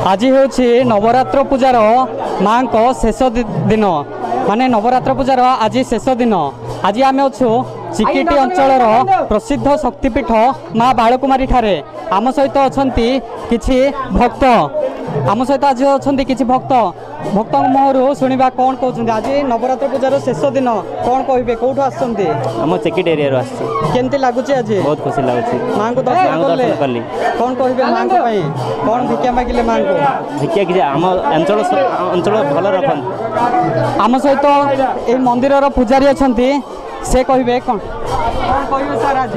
आज हूँ नवरात्र पूजार माँ को शेष दिन माने नवरात्र पूजार आज शेष दिन। आज आम अच्छु चिकिटी अंचल प्रसिद्ध शक्तिपीठ माँ बालकुमारी ठारे आम सहित अच्छा किछि भक्त आम सहित आज अच्छा किछि भक्त भक्त मुहर शुणा कौन कहते आज नवरात्र पूजार शेष दिन कौन कहे कौटू आम चिकिट एरिया केमती लगुच आज बहुत खुशी लगुच माँ को दर्शन कले कौन कहे माँ को कौन भिक्षा मागिले माँ को भिक्षा कि आम अंचल अंचल भल रखन आम सहित ये मंदिर पूजारी अच्छा से कहे कौन कहे सर आज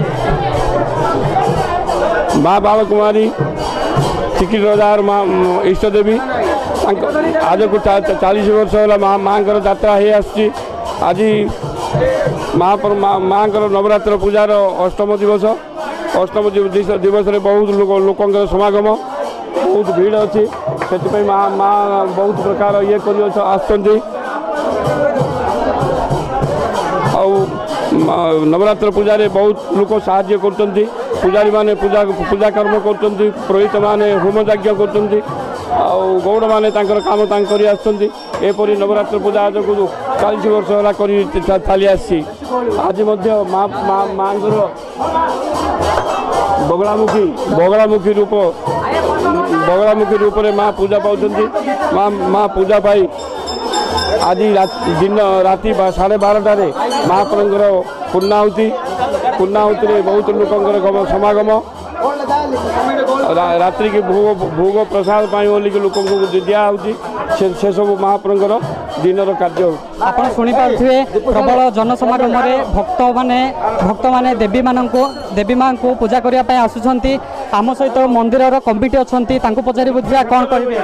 माँ बालकुमारी चिकिट रजार माँ इष्ट देवी आज को 40 वर्ष है माँ यात्रा हो आज माँ नवरात्र पूजार अष्टम दिवस बहुत लोक समागम बहुत भीड़ अच्छी से माँ बहुत प्रकार ये कर नवरात्र पूजा बहुत लोक साहाय्य कर पूजारी माने पूजा कर्म कर पुरोहित माने होम यज्ञ कर गौड़ माने काम एपरी नवरात्र पूजा आज को 40 वर्ष है चली आज माँ बगलामुखी रूप में माँ पूजा पाँच माँ पूजा पाई आज दिन राति 12:30 महाप्रभुर पूर्णाहुति बहुत लोक समागम रात्रि की भोग प्रसाद बोली लोक दिखाई से सब महाप्रभुर दिन कार्य आप शुणी पारे प्रबल जनसमागम भक्त माने देवी माँ को पूजा करने आसुंच आम सहित मंदिर कमिटी अच्छा पचारि बुझा कौन कहे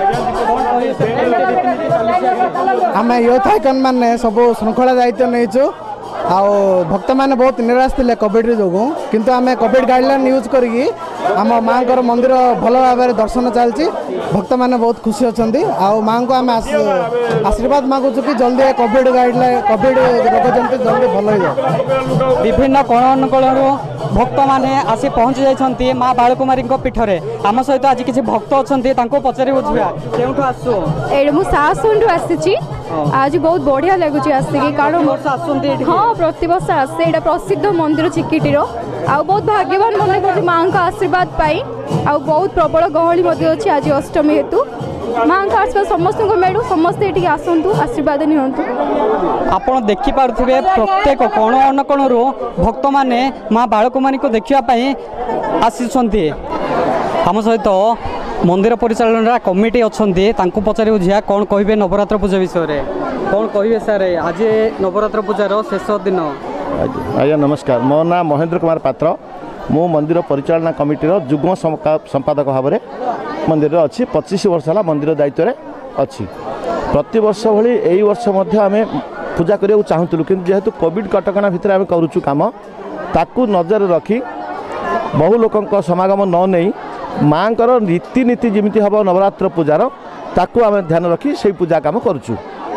आम यूथ आइकन मैंने सब श्रृंखला दायित्व नहीं भक्त मैंने बहुत निराश थे कोविड जो किंतु आम कोविड गाइडलाइन यूज करी आम माँ मंदिर भल भाव दर्शन चलती भक्त मैंने बहुत खुशी अच्छा माँ को आम आशीर्वाद मांगुचु कि जल्दी कोविड गाइडलाइन कोविड रोग जमी जल्दी भल हो जाए। विभिन्न कोण अनुकोण भक्त मैंने आसी पहुँची जाइए माँ बालकुमारी पीठरे आम सहित आज किसी भक्त अच्छा पचारि बुझा क्यों आसु मुझे आसी आज बहुत बढ़िया लगुच आसिक कारण हाँ प्रत वर्ष आसे यहाँ प्रसिद्ध मंदिर चिकिटीर आ बहुत भाग्यवान मन कर माँ का आशीर्वाद पाई आ बहुत प्रबल गहली अच्छी आज अष्टमी हेतु माँ का आशीर्वाद समस्त मिलू समस्ते ये आसतु आशीर्वाद नियंतु। आप देखिपे प्रत्येक कोण अनुकोण भक्त मैंने माँ बालकुमारी को देखापी आसी आम सहित मंदिर परिचालन कमिटी अच्छा पचारि बुझा कौन कहे नवरात्र पूजा विषय कौन कहे सर आज नवरात्र पूजार शेष दिन। आज्ञा नमस्कार मो ना महेंद्र कुमार पात्र मु मंदिर परिचालना कमिटीर युग्म संपादक भाव में मंदिर अच्छी 25 वर्ष है मंदिर दायित्व अच्छी प्रति वर्ष भली यही वर्ष आम पूजा करने चाहूलु कि जेहेतु कोविड कटकणा भितर आम करुचु काम ताकू नजर रखी बहु लोक समागम न नहीं माँ रीतिनीति जमी हम नवरात्र पूजार ताकू आम ध्यान रखी से पूजा काम करुचु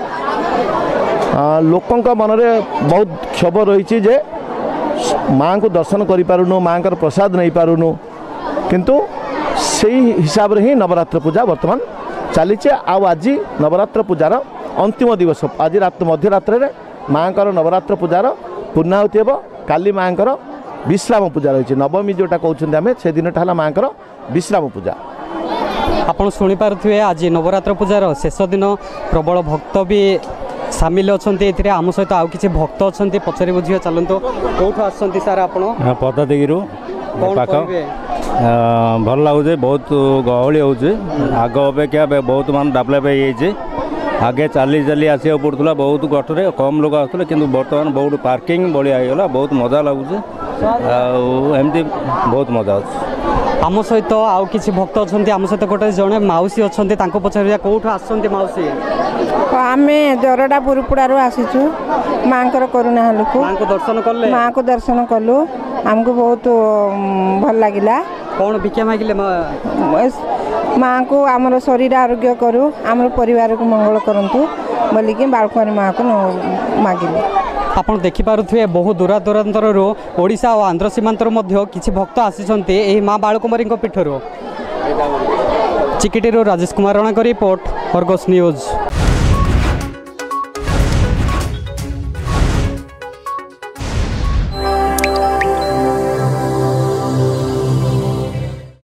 लोकों मन में बहुत क्षोभ रही जे माँ को दर्शन करूँ माँ प्रसाद नहीं पारुनु किंतु से हिसाब रे ही नवरात्र पूजा वर्तमान चली आज नवरात्र पूजार अंतिम दिवस आज मध्यरात्र माँ नवरात्र पूजार पूर्णाहुति हे काली माँ विश्राम पूजा रही नवमी जोटा कहते आम से दिन माँ विश्राम पूजा आपड़ शुणी पारे आज नवरात्र पूजार शेष दिन प्रबल भक्त भी सामिल अच्छा आम सहित आउ कि भक्त अच्छा पचारि बुझा चलते कौटू आसती सार आप पदादी पाख भल लगुच बहुत गहली हो आग अपेक्षा बहुत मान डेभलप हो आगे चली चली आसा पड़ूला बहुत गठरे कम लोग आसुले कि बर्तमान बहुत पार्किंग बढ़िया होगा बहुत मजा लगुच एमती बहुत मजा आम सहित आउ कि भक्त अच्छा आम सहित गोटे जड़े मौसी अच्छा पचार कौटू आसती मौसी आम जरडा पुरपुड़ू आसीचु माँ करुणा लोक माँ को दर्शन कलु आमको बहुत भल लगिला कौन भिक्षा मागिले माँ को आमर शरीर आरोग्य करूँ आम परिवार को मंगल करंतु बोलिकी बालकुमारी माँ को मागिले आप देखिपे बहु दूरा दूरांतर ओडिशा और आंध्र सीमांतर किसी भक्त आसी माँ बालकुमारी पीठर चिकिटी राजेश कुमार राणा का रिपोर्ट अर्गस न्यूज।